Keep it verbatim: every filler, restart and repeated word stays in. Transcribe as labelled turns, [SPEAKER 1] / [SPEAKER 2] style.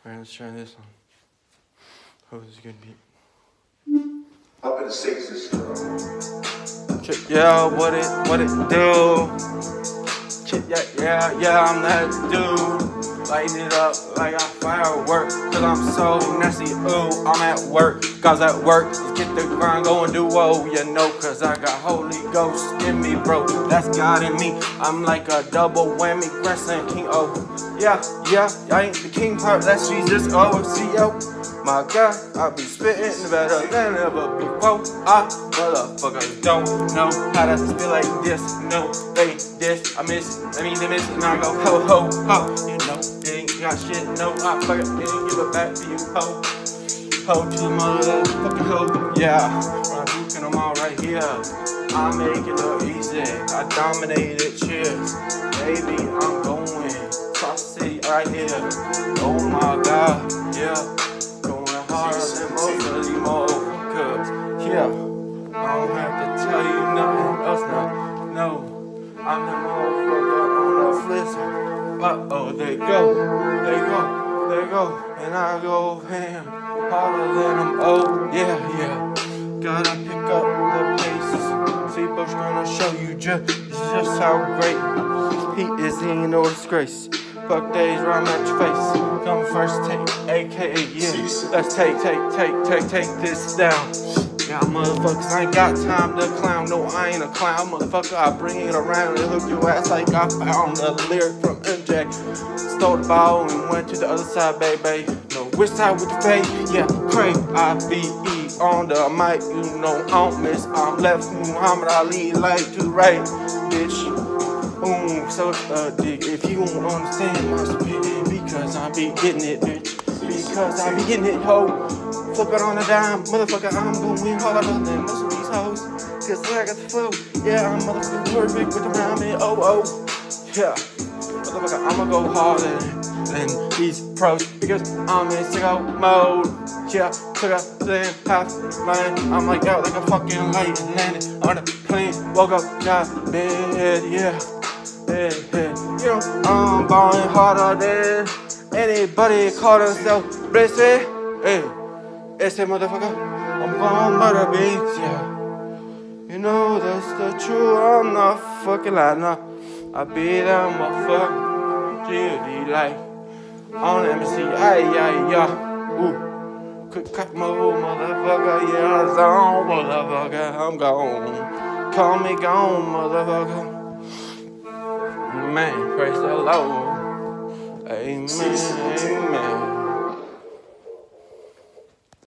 [SPEAKER 1] Alright, let's try this one. Oh, this is a good beat.
[SPEAKER 2] Up in the sixes,
[SPEAKER 1] Yeah, what it, what it do? Yeah, yeah, yeah, I'm that dude. Lighting it up like I firework. Cause I'm so nasty, ooh, I'm at work. Cause at work, let's get the grind going, do whoa, you know. Cause I got Holy Ghost in me, bro. That's God in me. I'm like a double whammy, grandson king, oh. Yeah, yeah, I ain't the king part, that's Jesus, oh, see, yo. My God, I be spitting better than ever before. I motherfuckers don't know how to spit like this. No, they this, I miss it, I mean they miss it, and I go ho ho ho. You know, they ain't got shit, no, I fuck it, they ain't give it back to you, ho. Ho to the motherfucking ho, yeah. I'm duking them all right here. I make it look easy, I dominated, cheers. Baby, I'm going, cross city right here. Oh my God, yeah. Harder than most of these motherfuckers. Yeah, I don't have to tell you nothing else now. No, I'm the motherfucker on the flip. Uh oh, they go, they go, they go, and I go ham harder than them. Oh yeah, yeah. Gotta pick up the pace. Cboesch gonna show you just just how great he is. He ain't no disgrace. Fuck days right at your face. Come first, take, A K A, yeah. Let's take, take, take, take, take this down. Yeah, motherfuckers, I ain't got time to clown. No, I ain't a clown, motherfucker. I bring it around and hook your ass like I found a lyric from M J. Stole the ball and went to the other side, baby. No, which side with the fade? Yeah, Craig, I B E on the mic. You know, I don't miss. I'm left Muhammad Ali, like to right, bitch. Boom, so uh, dig. If you don't understand my spit, because I be getting it, bitch. Because I be getting it, ho. Flip it on a dime, motherfucker. I'm going harder than most of these hoes. Cause I got the flow. Yeah, I'm motherfucking perfect with the rhyming. Oh, oh. Yeah. Motherfucker, I'ma go harder than these pros. Because I'm in sicko mode. Yeah, took up then half man. I'm like out like a fucking light and landed on a plane. Woke up, got bed, yeah. Hey, hey, you know, I'm balling harder than anybody call themselves blessed. Hey, ese motherfucker, I'm gon' murder beats, yeah. You know that's the truth, I'm not fucking lying, nah. I be that motherfucker, G D like on M C, ay, ay, yeah. Ooh, quick cut move, motherfucker, yeah, I'm zone, motherfucker, I'm gone. Call me gone, motherfucker. Man, praise the Lord. Amen, amen.